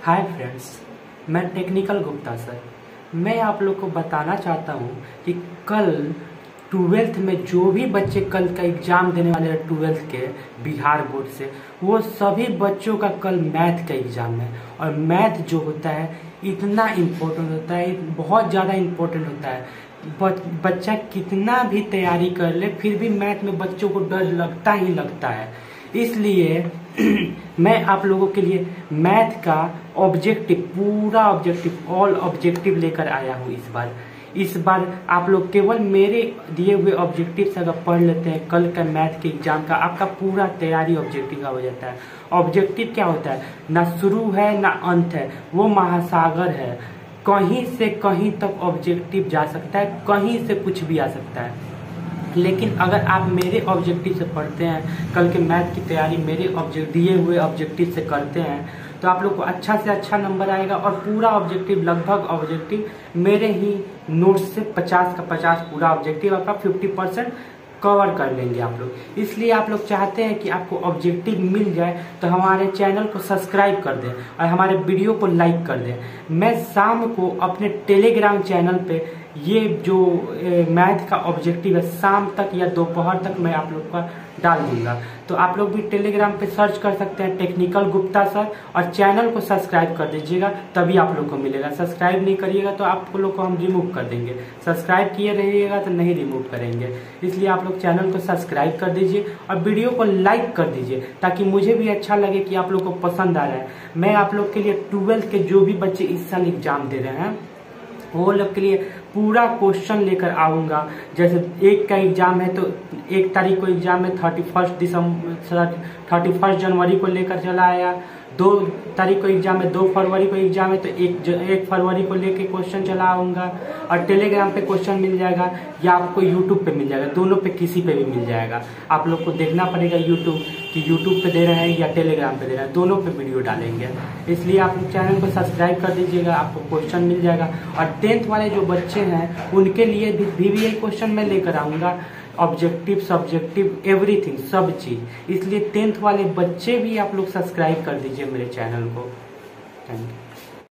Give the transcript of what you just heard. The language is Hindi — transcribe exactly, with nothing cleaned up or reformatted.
हाय फ्रेंड्स, मैं टेक्निकल गुप्ता सर। मैं आप लोग को बताना चाहता हूँ कि कल ट्वेल्थ में जो भी बच्चे कल का एग्ज़ाम देने वाले हैं ट्वेल्थ के बिहार बोर्ड से, वो सभी बच्चों का कल मैथ का एग्ज़ाम है। और मैथ जो होता है इतना इम्पोर्टेंट होता है, बहुत ज़्यादा इम्पोर्टेंट होता है। बच्चा कितना भी तैयारी कर ले फिर भी मैथ में बच्चों को डर लगता ही लगता है। इसलिए मैं आप लोगों के लिए मैथ का ऑब्जेक्टिव, पूरा ऑब्जेक्टिव, ऑल ऑब्जेक्टिव लेकर आया हूँ इस बार। इस बार आप लोग केवल मेरे दिए हुए ऑब्जेक्टिव से अगर पढ़ लेते हैं, कल का मैथ के एग्जाम का आपका पूरा तैयारी ऑब्जेक्टिव का हो जाता है। ऑब्जेक्टिव क्या होता है? ना शुरू है ना अंत है, वो महासागर है। कहीं से कहीं तक ऑब्जेक्टिव जा सकता है, कहीं से कुछ भी आ सकता है। लेकिन अगर आप मेरे ऑब्जेक्टिव से पढ़ते हैं, कल के मैथ की तैयारी मेरे ऑब्जेक्ट दिए हुए ऑब्जेक्टिव से करते हैं, तो आप लोग को अच्छा से अच्छा नंबर आएगा। और पूरा ऑब्जेक्टिव, लगभग ऑब्जेक्टिव मेरे ही नोट्स से पचास का पचास पूरा ऑब्जेक्टिव आपका फिफ्टी परसेंट कवर कर लेंगे आप लोग। इसलिए आप लोग चाहते हैं कि आपको ऑब्जेक्टिव मिल जाए तो हमारे चैनल को सब्सक्राइब कर दें और हमारे वीडियो को लाइक कर दें। मैं शाम को अपने टेलीग्राम चैनल पे ये जो मैथ का ऑब्जेक्टिव है शाम तक या दोपहर तक मैं आप लोग का डाल दूंगा। तो आप लोग भी टेलीग्राम पे सर्च कर सकते हैं टेक्निकल गुप्ता सर, और चैनल को सब्सक्राइब कर दीजिएगा, तभी आप लोग को मिलेगा। सब्सक्राइब नहीं करिएगा तो आप लोग को हम रिमूव कर देंगे। सब्सक्राइब किए रहिएगा तो नहीं रिमूव करेंगे। इसलिए आप लोग चैनल को सब्सक्राइब कर दीजिए और वीडियो को लाइक कर दीजिए, ताकि मुझे भी अच्छा लगे कि आप लोग को पसंद आ रहा है। मैं आप लोग के लिए ट्वेल्थ के जो भी बच्चे इस साल एग्जाम दे रहे हैं वो लोग के लिए पूरा क्वेश्चन लेकर आऊँगा। जैसे एक का एग्जाम है तो एक तारीख को एग्जाम है, thirty first December thirty first January को लेकर चला आया। दो तारीख को एग्जाम है, दो फरवरी को एग्जाम है तो एक एक फरवरी को लेके क्वेश्चन चला आऊँगा। और टेलीग्राम पे क्वेश्चन मिल जाएगा या आपको यूट्यूब पे मिल जाएगा, दोनों पे किसी पे भी मिल जाएगा। आप लोग को देखना पड़ेगा यूट्यूब कि यूट्यूब पे दे रहे हैं या टेलीग्राम पे दे रहे हैं, दोनों पे वीडियो डालेंगे। इसलिए आप चैनल को सब्सक्राइब कर दीजिएगा, आपको क्वेश्चन मिल जाएगा। और टेंथ वाले जो बच्चे हैं उनके लिए भी भी, भी यही क्वेश्चन मैं लेकर आऊँगा, ऑब्जेक्टिव, सब्जेक्टिव, एवरीथिंग, सब चीज़। इसलिए टेंथ वाले बच्चे भी आप लोग सब्सक्राइब कर दीजिए मेरे चैनल को। Thank you.